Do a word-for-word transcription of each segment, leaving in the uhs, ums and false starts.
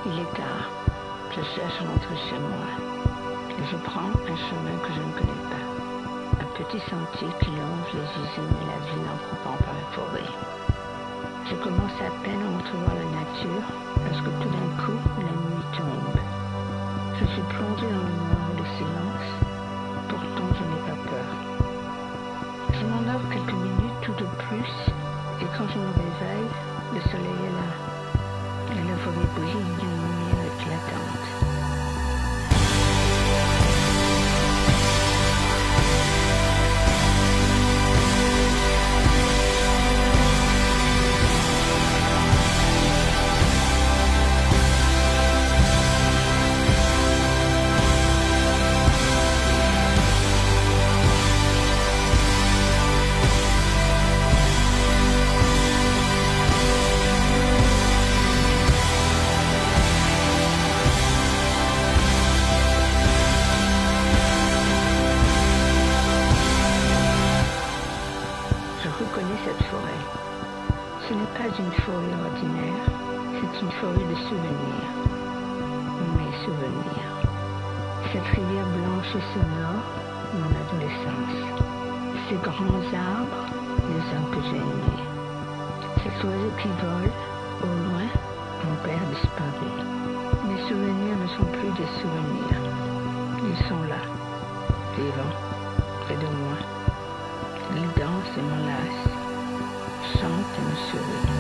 Il est tard. Je cherche à rentrer chez moi. Et je prends un chemin que je ne connais pas. Un petit sentier qui longe les usines et la ville en coupant par la forêt. Je commence à peine à entrevoir la nature lorsque tout d'un coup, la nuit tombe. Je suis plongé dans le noir et le silence. Pourtant, je n'ai pas peur. Je m'endors quelques minutes tout de plus. Et quand je me réveille, le soleil est là. Et la forêt brille d'une lumière éclatante. Je reconnais cette forêt. Ce n'est pas une forêt ordinaire, c'est une forêt de souvenirs. Mes souvenirs. Cette rivière blanche et sonore, mon adolescence. Ces grands arbres, les arbres que j'ai aimés. Cet oiseau qui vole, au loin, mon père disparu. Mes souvenirs ne sont plus des souvenirs. Ils sont là, vivants, près de moi. Ils dansent et m'enlacent, chantent et me sourient.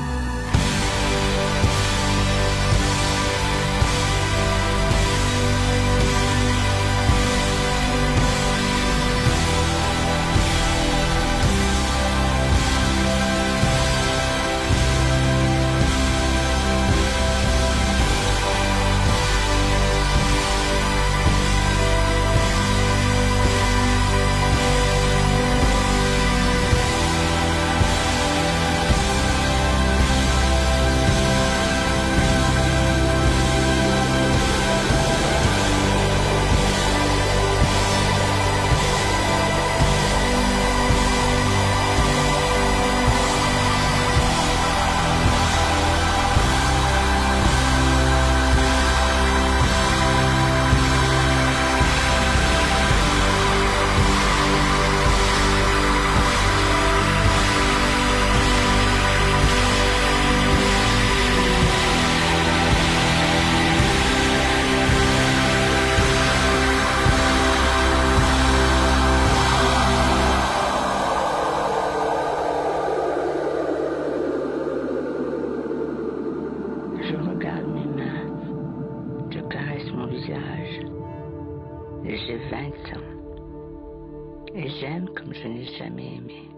Je regarde mes mains, je caresse mon visage. J'ai vingt ans et j'aime comme je n'ai jamais aimé.